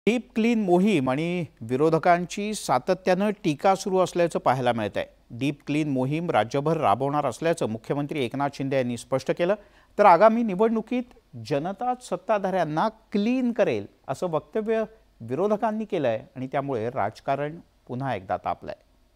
Deep clean मोहीम आणि विरोधकांची सातत्याने टीका सुरू असल्याचं पाहायला मिळत आहे। डीप क्लीन मोहीम राज्यभर राबवणार असल्याचं मुख्यमंत्री एकनाथ शिंदे यांनी स्पष्ट केलं। तर आगामी निवडणुकीत जनता सत्ताधाऱ्यांना क्लीन करेल असं वक्तव्य विरोधकांनी केलंय आणि त्यामुळे राजकारण पुन्हा एकदा तापलंय।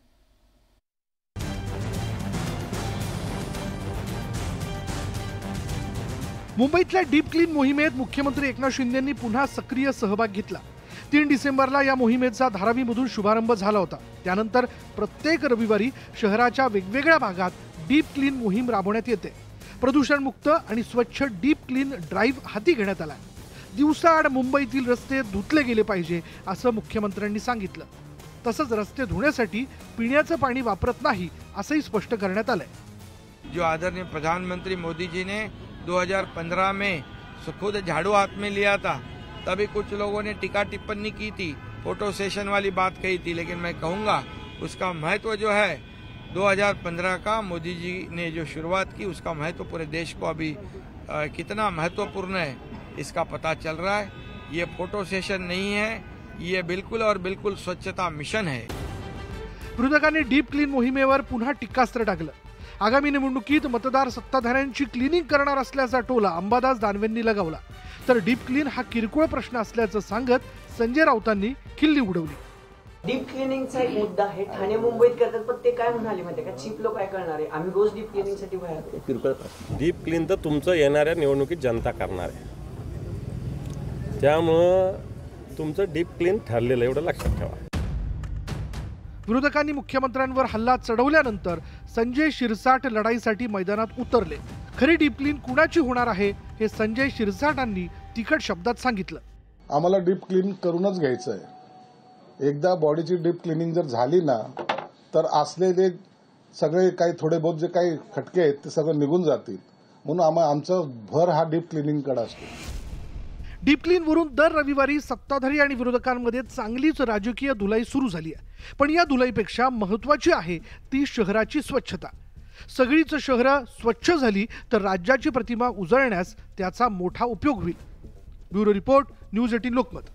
मुंबईतल्या डीप क्लीन मोहिमेत मुख्यमंत्री एकनाथ शिंदेंनी पुन्हा सक्रिय सहभाग घेतला। 3 डिसेंबरला या मोहिमेचा धारावीमधून शुभारंभ झाला होता। त्यानंतर प्रत्येक रविवारी शहराच्या वेगवेगळ्या भागात डीप क्लीन मोहीम राबवण्यात येते। प्रदूषणमुक्त आणि स्वच्छ डीप क्लीन ड्राईव्ह हाती घेण्यात आला। दिवसाआड मुंबईतील रस्ते धुतले गेले पाहिजे असं मुख्यमंत्र्यांनी सांगितलं। तसंच रस्ते धुण्यासाठी पिण्याचं पाणी वापरत नाही असंही स्पष्ट करण्यात आलंय। जो आदरणीय प्रधानमंत्री मोदी जी ने 2015 में खुद झाड़ू हाथ में लिया था, तभी कुछ लोगों ने टीका टिप्पणी की थी, फोटो सेशन वाली बात कही थी, लेकिन मैं कहूँगा उसका महत्व जो है 2015 का मोदी जी ने जो शुरुआत की उसका महत्व पूरे देश को अभी कितना महत्वपूर्ण है इसका पता चल रहा है। ये फोटो सेशन नहीं है, ये बिल्कुल और बिल्कुल स्वच्छता मिशन है। विरोधकांनी डीप क्लीन मोहिमेवर पुन्हा टीकास्त्र टाकलं। आगामी निवडणुकीत मतदार सत्ताधाऱ्यांची क्लिनिंग करणार असल्याचा टोला अंबादास दानवेंनी लगावला। तर डीप क्लीन हा किरकोळ प्रश्न असल्याचं सांगत संजय राऊतांनी खिल्ली उडवली। डीप क्लिनिंगचा एक मुद्दा आहे, ठाणे मुंबईत करतात, पण ते काय म्हणाले माहिती का, चीप लोक काय करणार आहे, आम्ही रोज डीप क्लिनिंगसाठी बाहेर येतो। किरकोळ डीप क्लीन तर तुमचं येणाऱ्या निवडणुकीत जनता करणार आहे, त्यामुळं तुमचं डीप क्लीन ठरलेलं एवढं लक्षात ठेवा। विरोधकांनी मुख्यमंत्र्यांवर हल्ला चढवल्यानंतर संजय शिरसाट लढाईसाठी मैदानात उतरले। खरी डीप क्लीन कुणाची होणार आहे हे संजय शिरसाटांनी तिखट शब्दात सांगितलं। आम्हाला डीप क्लीन करूनच घ्यायचं आहे। एकदा बॉडीची डीप क्लिनिंग जर झाली ना तर असलेले सगळे काही थोडे बहुत जे काही खटके आहेत ते सगळं निघून जातील, म्हणून आमचं भर हा डीप क्लिनिंगकडे असतो। डीप क्लीन वरून दर रविवारी सत्ताधारी आणि विरोधकांमध्ये चांगलीच राजकीय धुलाई सुरू झाली आहे। पण या धुलाईपेक्षा महत्त्वाची आहे ती शहराची स्वच्छता। सगळीच शहरं स्वच्छ झाली तर राज्याची प्रतिमा उजळण्यास त्याचा मोठा उपयोग होईल। Bureau report, news 18 Lokmat.